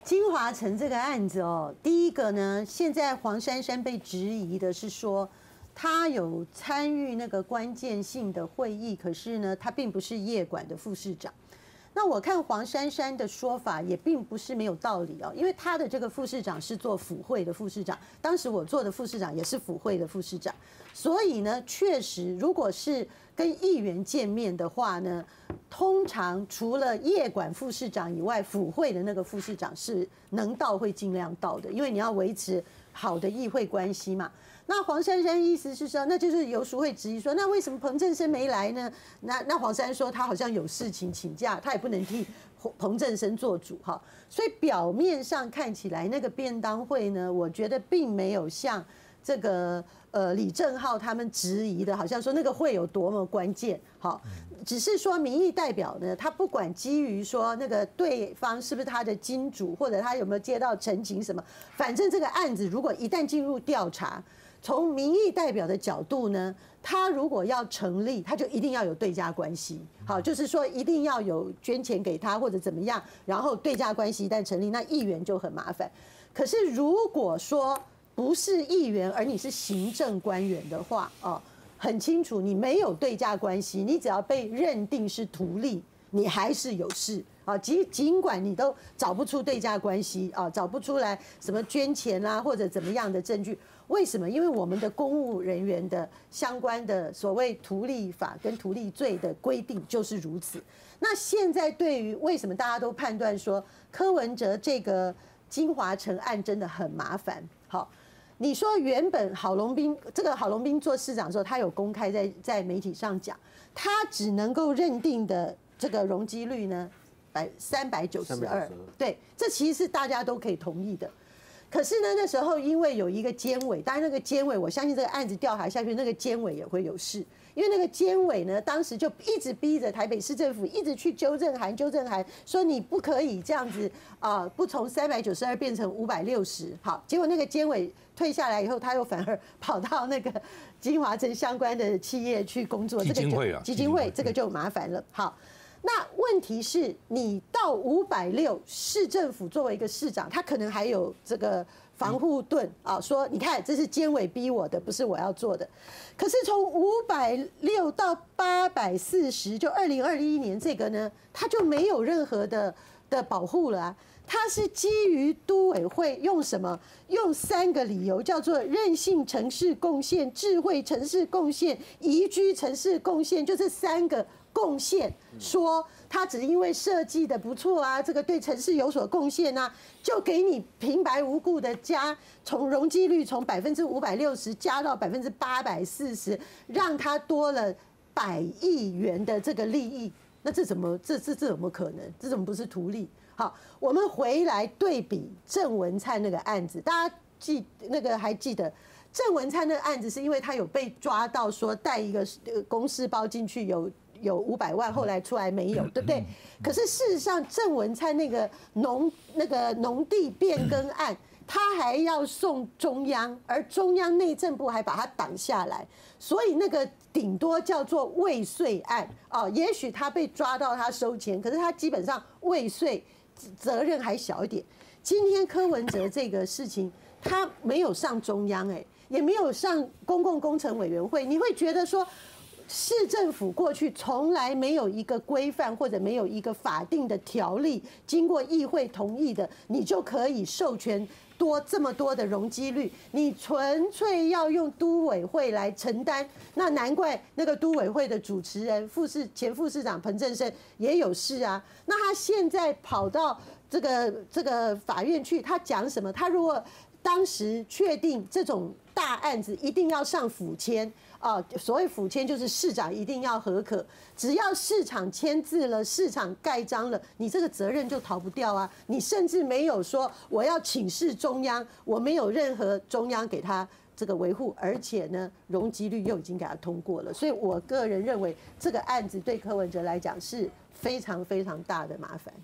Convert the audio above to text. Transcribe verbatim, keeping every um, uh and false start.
金华城这个案子哦，第一个呢，现在黄珊珊被质疑的是说，他有参与那个关键性的会议，可是呢，他并不是业管的副市长。那我看黄珊珊的说法也并不是没有道理哦，因为他的这个副市长是做府会的副市长，当时我做的副市长也是府会的副市长，所以呢，确实如果是跟议员见面的话呢，通常除了业管副市长以外，府会的那个副市长是能到会尽量到的，因为你要维持好的议会关系嘛。那黄珊珊意思是说，那就是游淑慧质疑说，那为什么彭正生没来呢？那那黄珊珊说他好像有事情请假，他也不能替彭正生做主哈。所以表面上看起来那个便当会呢，我觉得并没有像这个呃李正皓他们质疑的，好像说那个会有多么关键，好，只是说民意代表呢，他不管基于说那个对方是不是他的金主，或者他有没有接到陈情什么，反正这个案子如果一旦进入调查。从民意代表的角度呢，他如果要成立，他就一定要有对价关系。好，就是说一定要有捐钱给他或者怎么样，然后对价关系一旦成立，那议员就很麻烦。可是如果说不是议员，而你是行政官员的话，哦，很清楚，你没有对价关系，你只要被认定是图利，你还是有事。啊，尽尽管你都找不出对价关系啊，找不出来什么捐钱啦、啊、或者怎么样的证据，为什么？因为我们的公务人员的相关的所谓图利法跟图利罪的规定就是如此。那现在对于为什么大家都判断说柯文哲这个金华城案真的很麻烦？好，你说原本郝龙斌这个郝龙斌做市长的时候，他有公开在在媒体上讲，他只能够认定的这个容积率呢？百三百九十二，对，这其实是大家都可以同意的。可是呢，那时候因为有一个监委，当然那个监委，我相信这个案子调查下去，那个监委也会有事，因为那个监委呢，当时就一直逼着台北市政府一直去纠正函，纠正函说你不可以这样子啊、呃，不从三百九十二变成五百六十。好，结果那个监委退下来以后，他又反而跑到那个金华城相关的企业去工作， 基金会啊， 基金会这个就麻烦了。好。那问题是你到五百六，市政府作为一个市长，他可能还有这个防护盾啊，说你看这是监委逼我的，不是我要做的。可是从五百六到八百四十，就二零二一年这个呢，他就没有任何的的保护了啊。它是基于都委会用什么？用三个理由，叫做韧性城市贡献、智慧城市贡献、宜居城市贡献，就这三个贡献。说它只因为设计的不错啊，这个对城市有所贡献啊，就给你平白无故的加，从容积率从百分之五百六十加到百分之八百四十，让它多了百亿元的这个利益。那这怎么这这这怎么可能？这怎么不是图利？好，我们回来对比郑文灿那个案子，大家记那个还记得郑文灿那个案子，是因为他有被抓到说带一个公事包进去有有五百万，后来出来没有，对不对？可是事实上，郑文灿那个农那个农地变更案，他还要送中央，而中央内政部还把他挡下来，所以那个顶多叫做未遂案啊。也许他被抓到他收钱，可是他基本上未遂。责任还小一点。今天柯文哲这个事情，他没有上中央，哎，也没有上公共工程委员会，你会觉得说，市政府过去从来没有一个规范或者没有一个法定的条例，经过议会同意的，你就可以授权多这么多的容积率，你纯粹要用都委会来承担，那难怪那个都委会的主持人副市前副市长彭正生也有事啊。那他现在跑到这个这个法院去，他讲什么？他如果当时确定这种大案子一定要上府签啊，所谓府签就是市长一定要核可，只要市长签字了，市长盖章了，你这个责任就逃不掉啊！你甚至没有说我要请示中央，我没有任何中央给他这个维护，而且呢，容积率又已经给他通过了，所以我个人认为这个案子对柯文哲来讲是非常非常大的麻烦。